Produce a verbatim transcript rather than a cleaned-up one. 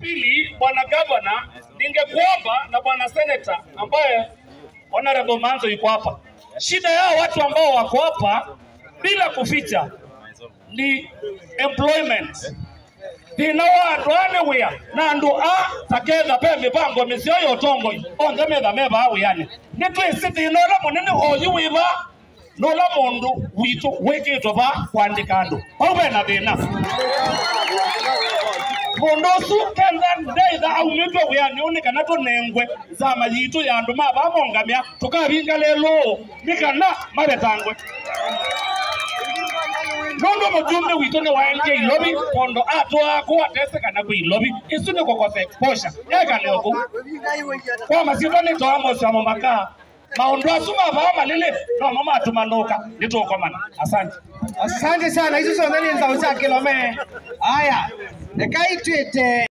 pili, bwana governor, ningekuomba na bwana senator ambaye honorable Manzo yuko hapa. Shida yao watu ambao wako hapa bila kuficha ni employment. Dinawa ndwane wea na ndu a takeza pe mipango misio yo tongo onge metha meba awe yani nitwisi thinola munene oyu wiba nola mundu witu wekitwo ba kwandika andu obe na thina mundu su kenza ndeitha au mitwe wea ni unika nato nengwe za mayitu ya andu maba mongamia tukabinga lelo nikana mabetangwe Nondo mjumbe witone waende ilobi kondo ato ako atese kana ku ilobi isune kokose posha eka leoko kwa masito ne to amo samo maka maondo asuma ba malele no mama atumanoka nitoko mana asante asante sana hizo sonani za usakilome haya nekaitwete